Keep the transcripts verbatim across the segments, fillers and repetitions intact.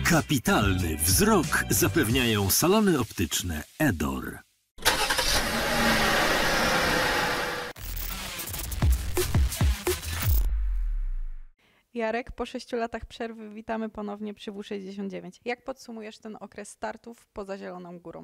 Kapitalny wzrok zapewniają salony optyczne Edor. Jarek, po sześciu latach przerwy witamy ponownie przy W sześćdziesiąt dziewięć. Jak podsumujesz ten okres startów poza Zieloną Górą?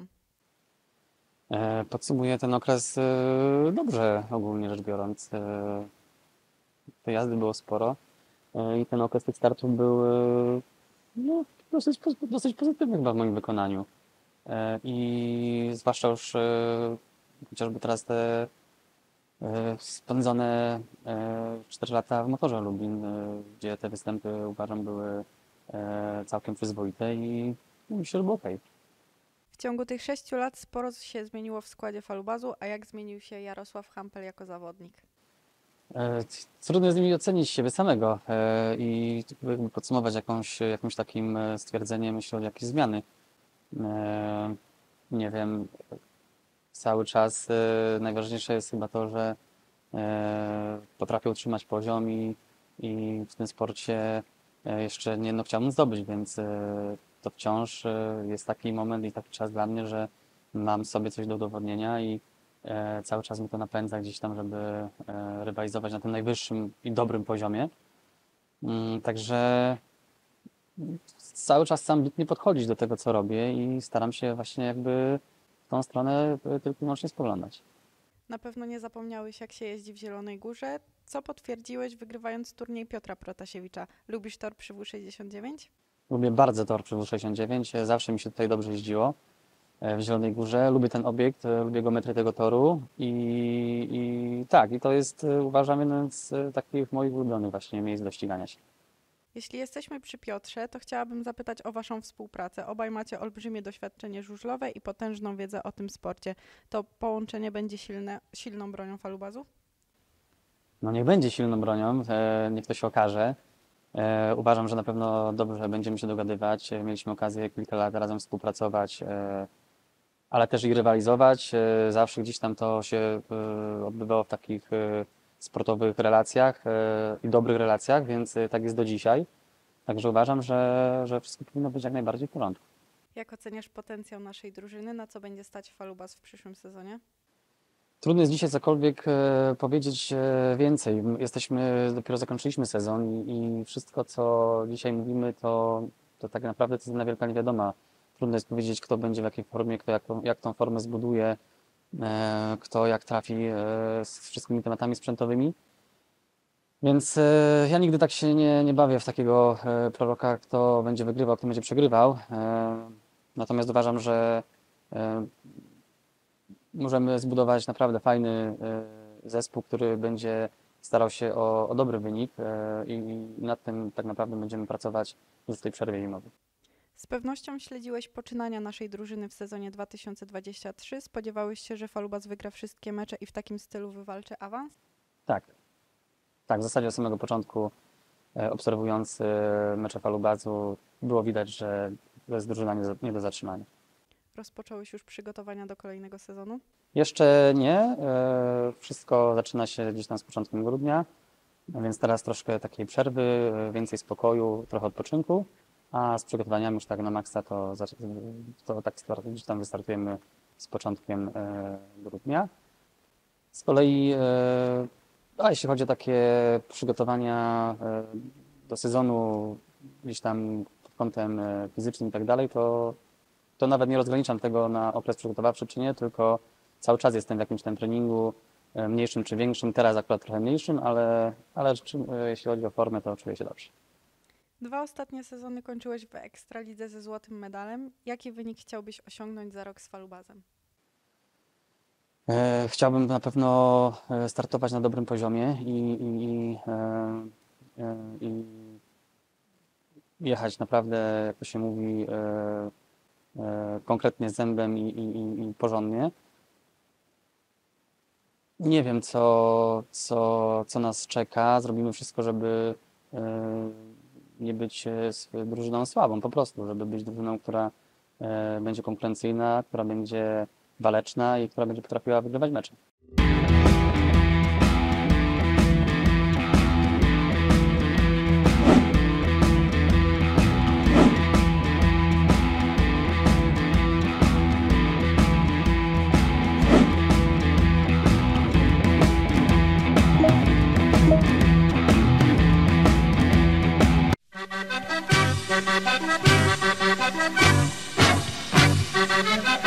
E, Podsumuję ten okres e, dobrze, ogólnie rzecz biorąc. E, Te jazdy było sporo e, i ten okres tych startów był e, no, dosyć, poz- dosyć pozytywny chyba w moim wykonaniu. E, I zwłaszcza już e, chociażby teraz te e, spędzone e, cztery lata w Motorze Lublin, e, gdzie te występy uważam były e, całkiem przyzwoite i no, myślę, że było okej. W ciągu tych sześciu lat sporo się zmieniło w składzie falubazu, a jak zmienił się Jarosław Hampel jako zawodnik? E, Trudno jest mi ocenić siebie samego e, i jakby podsumować jakąś, jakimś takim e, stwierdzeniem, jeśli chodzi o jakieś zmiany. E, Nie wiem, cały czas e, najważniejsze jest chyba to, że e, potrafię utrzymać poziom i, i w tym sporcie e, jeszcze nie jedno chciałbym zdobyć, więc e, to wciąż e, jest taki moment i taki czas dla mnie, że mam sobie coś do udowodnienia i e, cały czas mi to napędza gdzieś tam, żeby e, rywalizować na tym najwyższym i dobrym poziomie. Mm, Także cały czas ambitnie podchodzić do tego, co robię i staram się właśnie jakby w tą stronę e, tylko i wyłącznie spoglądać. Na pewno nie zapomniałeś, jak się jeździ w Zielonej Górze, co potwierdziłeś, wygrywając turniej Piotra Protasiewicza. Lubisz tor przy W sześćdziesiąt dziewięć? Lubię bardzo tor przy W sześćdziesiąt dziewięć, e, zawsze mi się tutaj dobrze jeździło e, w Zielonej Górze. Lubię ten obiekt, e, lubię geometrię tego toru i, i tak, i to jest e, uważam jeden z e, takich moich ulubionych właśnie miejsc do ścigania się. Jeśli jesteśmy przy Piotrze, to chciałabym zapytać o waszą współpracę. Obaj macie olbrzymie doświadczenie żużlowe i potężną wiedzę o tym sporcie. To połączenie będzie silne, silną bronią falubazu? No niech będzie silną bronią, e, niech to się okaże. E, uważam, że na pewno dobrze będziemy się dogadywać. E, Mieliśmy okazję kilka lat razem współpracować, e, ale też i rywalizować. E, zawsze gdzieś tam to się e, odbywało w takich e, sportowych relacjach e, i dobrych relacjach, więc e, tak jest do dzisiaj. Także uważam, że, że wszystko powinno być jak najbardziej w porządku. Jak oceniasz potencjał naszej drużyny? Na co będzie stać falubaz w przyszłym sezonie? Trudno jest dzisiaj cokolwiek e, powiedzieć e, więcej. Jesteśmy, dopiero zakończyliśmy sezon i, i wszystko, co dzisiaj mówimy, to, to tak naprawdę to jest jedna wielka niewiadoma. Trudno jest powiedzieć, kto będzie w jakiej formie, kto jak, tą- jak tą formę zbuduje, e, kto jak trafi e, z wszystkimi tematami sprzętowymi. Więc e, ja nigdy tak się nie, nie bawię w takiego e, proroka, kto będzie wygrywał, kto będzie przegrywał. E, natomiast uważam, że e, możemy zbudować naprawdę fajny e, zespół, który będzie starał się o, o dobry wynik e, i i nad tym tak naprawdę będziemy pracować już w tej przerwie zimowej. Z pewnością śledziłeś poczynania naszej drużyny w sezonie dwa tysiące dwudziestym trzecim. Spodziewałeś się, że falubaz wygra wszystkie mecze i w takim stylu wywalczy awans? Tak, tak, w zasadzie od samego początku e, obserwując e, mecze falubazu było widać, że to jest drużyna nie, za- nie do zatrzymania. Rozpocząłeś już przygotowania do kolejnego sezonu? Jeszcze nie. e, Wszystko zaczyna się gdzieś tam z początkiem grudnia, a więc teraz troszkę takiej przerwy, e, więcej spokoju, trochę odpoczynku, a z przygotowaniami już tak na maksa to, zac- to tak start- gdzieś tam wystartujemy z początkiem e, grudnia. Z kolei, e, a jeśli chodzi o takie przygotowania e, do sezonu gdzieś tam pod kątem e, fizycznym i tak dalej, to to nawet nie rozgraniczam tego na okres przygotowawczy czy nie, tylko cały czas jestem w jakimś tam treningu, e, mniejszym czy większym, teraz akurat trochę mniejszym, ale, ale rzeczy- e, jeśli chodzi o formę, to czuję się dobrze. Dwa ostatnie sezony kończyłeś w Ekstralidze ze złotym medalem. Jaki wynik chciałbyś osiągnąć za rok z falubazem? E, Chciałbym na pewno e, startować na dobrym poziomie i, i, i, e, e, i jechać naprawdę, jak to się mówi, e, e, konkretnie z zębem i, i, i- i porządnie. Nie wiem, co, co, co nas czeka. Zrobimy wszystko, żeby e, nie być e, s- drużyną słabą, po prostu, żeby być drużyną, która e, będzie konkurencyjna, która będzie waleczna i która będzie potrafiła wygrywać mecze. Thank you.